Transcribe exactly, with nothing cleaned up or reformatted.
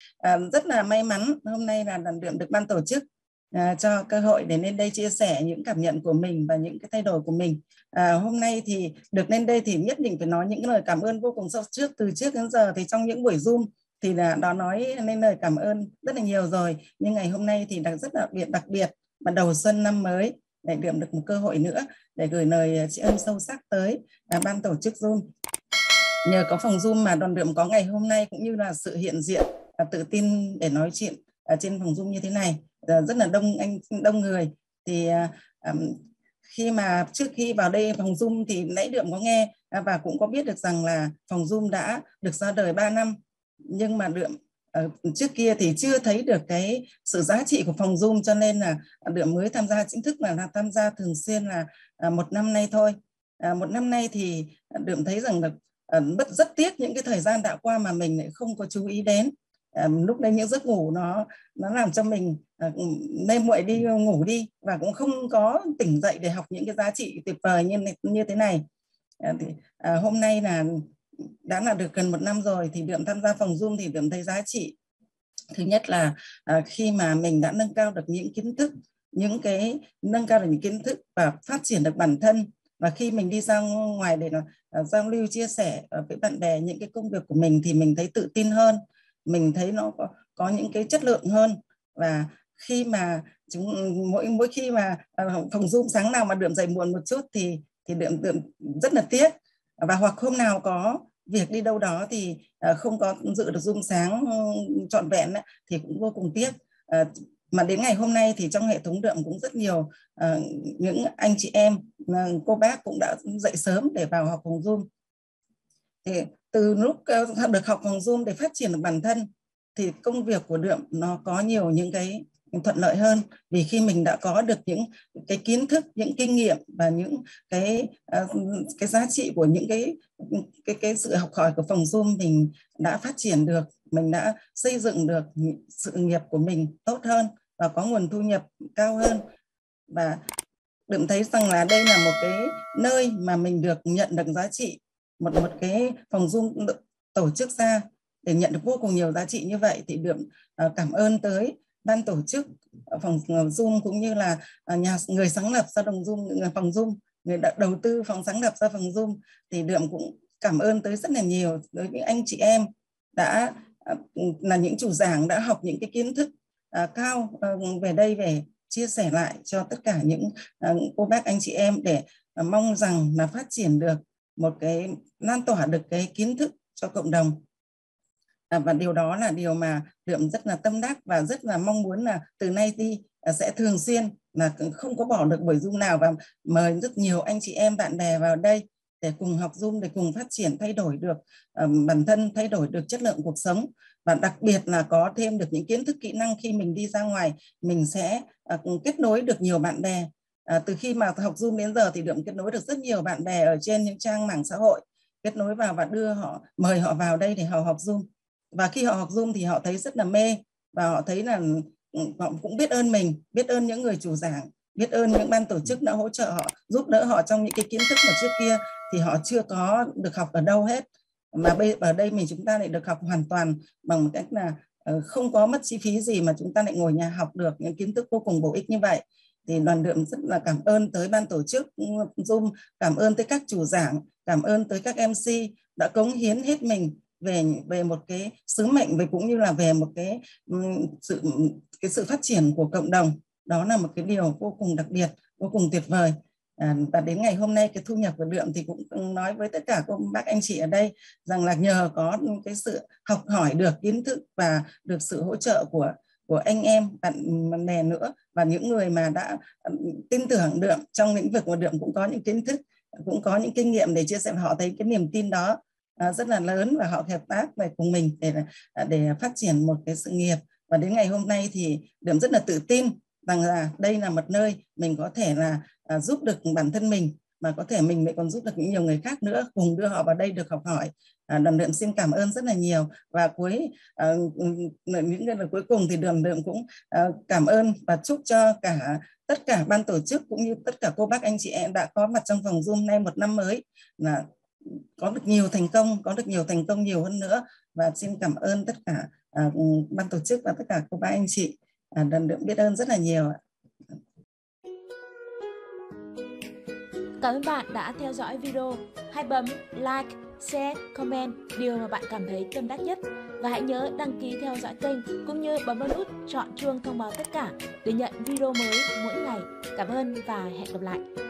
À, rất là may mắn hôm nay là đoàn Đượm được ban tổ chức à, cho cơ hội để lên đây chia sẻ những cảm nhận của mình và những cái thay đổi của mình. À, hôm nay thì được lên đây thì nhất định phải nói những lời cảm ơn vô cùng sâu trước. Từ trước đến giờ thì trong những buổi Zoom thì là đó nói nên lời cảm ơn rất là nhiều rồi, nhưng ngày hôm nay thì đặc rất đặc biệt đặc biệt mà đầu xuân năm mới để Đượm được một cơ hội nữa để gửi lời tri ân sâu sắc tới à, ban tổ chức Zoom. Nhờ có phòng Zoom mà đoàn Đượm có ngày hôm nay, cũng như là sự hiện diện à, tự tin để nói chuyện ở trên phòng Zoom như thế này, à, rất là đông anh đông người. Thì à, à, khi mà trước khi vào đây phòng Zoom thì nãy Đượm có nghe à, và cũng có biết được rằng là phòng Zoom đã được ra đời ba năm, nhưng mà Đượm à, trước kia thì chưa thấy được cái sự giá trị của phòng Zoom, cho nên là Đượm mới tham gia chính thức là, là tham gia thường xuyên là à, một năm nay thôi. À, một năm nay thì Đượm thấy rằng là rất rất tiếc những cái thời gian đã qua mà mình lại không có chú ý đến. À, lúc đấy những giấc ngủ nó nó làm cho mình à, đêm muộn đi ngủ đi và cũng không có tỉnh dậy để học những cái giá trị tuyệt vời như như thế này. À, thì, à, hôm nay là đã là được gần một năm rồi thì Đượm tham gia phòng Zoom thì Đượm thấy giá trị. Thứ nhất là à, khi mà mình đã nâng cao được những kiến thức, những cái nâng cao được những kiến thức và phát triển được bản thân, và khi mình đi ra ngoài để uh, giao lưu chia sẻ uh, với bạn bè những cái công việc của mình thì mình thấy tự tin hơn, mình thấy nó có, có những cái chất lượng hơn. Và khi mà chúng mỗi mỗi khi mà uh, phòng Zoom sáng nào mà Đượm dậy muộn một chút thì thì Đượm Đượm rất là tiếc, và hoặc hôm nào có việc đi đâu đó thì uh, không có dự được Zoom sáng uh, trọn vẹn ấy, thì cũng vô cùng tiếc. Uh, mà đến ngày hôm nay thì trong hệ thống Đượm cũng rất nhiều uh, những anh chị em, uh, cô bác cũng đã dậy sớm để vào học phòng Zoom. Thì từ lúc uh, được học phòng Zoom để phát triển được bản thân thì công việc của Đượm nó có nhiều những cái thuận lợi hơn, vì khi mình đã có được những cái kiến thức, những kinh nghiệm và những cái uh, cái giá trị của những cái cái cái sự học hỏi của phòng Zoom, mình đã phát triển được, mình đã xây dựng được sự nghiệp của mình tốt hơn và có nguồn thu nhập cao hơn. Và Đượm thấy rằng là đây là một cái nơi mà mình được nhận được giá trị, một một cái phòng Zoom tổ chức ra để nhận được vô cùng nhiều giá trị như vậy, thì Đượm uh, cảm ơn tới ban tổ chức phòng Zoom cũng như là uh, nhà người sáng lập ra phòng Zoom, phòng Zoom, người đã đầu tư phòng sáng lập ra phòng Zoom. Thì Đượm cũng cảm ơn tới rất là nhiều tới những anh chị em đã uh, là những chủ giảng đã học những cái kiến thức uh, cao uh, về đây về chia sẻ lại cho tất cả những uh, cô bác anh chị em, để uh, mong rằng là phát triển được một cái, lan tỏa được cái kiến thức cho cộng đồng. À, và điều đó là điều mà Đượm rất là tâm đắc và rất là mong muốn là từ nay đi uh, sẽ thường xuyên, là không có bỏ được buổi Zoom nào, và mời rất nhiều anh chị em bạn bè vào đây để cùng học Zoom, để cùng phát triển, thay đổi được uh, bản thân, thay đổi được chất lượng cuộc sống, và đặc biệt là có thêm được những kiến thức kỹ năng khi mình đi ra ngoài, mình sẽ uh, kết nối được nhiều bạn bè. À, từ khi mà học Zoom đến giờ thì Đượm kết nối được rất nhiều bạn bè ở trên những trang mạng xã hội, kết nối vào và đưa họ, mời họ vào đây để họ học Zoom. Và khi họ học Zoom thì họ thấy rất là mê, và họ thấy là họ cũng biết ơn mình, biết ơn những người chủ giảng, biết ơn những ban tổ chức đã hỗ trợ họ, giúp đỡ họ trong những cái kiến thức mà trước kia thì họ chưa có được học ở đâu hết, mà bây ở đây mình chúng ta lại được học hoàn toàn bằng một cách là không có mất chi phí gì, mà chúng ta lại ngồi nhà học được những kiến thức vô cùng bổ ích như vậy. Thì đoàn Đượm rất là cảm ơn tới ban tổ chức Zoom, cảm ơn tới các chủ giảng, cảm ơn tới các em xê đã cống hiến hết mình về về một cái sứ mệnh, về cũng như là về một cái sự cái sự phát triển của cộng đồng. Đó là một cái điều vô cùng đặc biệt, vô cùng tuyệt vời. À, và đến ngày hôm nay cái thu nhập của Đượm thì cũng nói với tất cả các bác anh chị ở đây rằng là nhờ có cái sự học hỏi được kiến thức và được sự hỗ trợ của của anh em bạn bè nữa, và những người mà đã tin tưởng Đượm trong lĩnh vực của Đượm cũng có những kiến thức, cũng có những kinh nghiệm để chia sẻ, họ thấy cái niềm tin đó à, rất là lớn, và họ hợp tác về cùng mình để để phát triển một cái sự nghiệp. Và đến ngày hôm nay thì Đượm rất là tự tin rằng là đây là một nơi mình có thể là à, giúp được bản thân mình, mà có thể mình lại còn giúp được những nhiều người khác nữa, cùng đưa họ vào đây được học hỏi. À, đoàn Đượm xin cảm ơn rất là nhiều. Và cuối à, những cái lời cuối cùng thì đoàn Đượm cũng à, cảm ơn và chúc cho cả tất cả ban tổ chức cũng như tất cả cô bác anh chị em đã có mặt trong phòng Zoom nay một năm mới là có được nhiều thành công, có được nhiều thành công nhiều hơn nữa, và xin cảm ơn tất cả à, ban tổ chức và tất cả cô bác anh chị. À, Đần Đượm biết ơn rất là nhiều ạ. Cảm ơn bạn đã theo dõi video. Hãy bấm like, share, comment điều mà bạn cảm thấy tâm đắc nhất. Và hãy nhớ đăng ký theo dõi kênh cũng như bấm vào nút chọn chuông thông báo tất cả để nhận video mới mỗi ngày. Cảm ơn và hẹn gặp lại.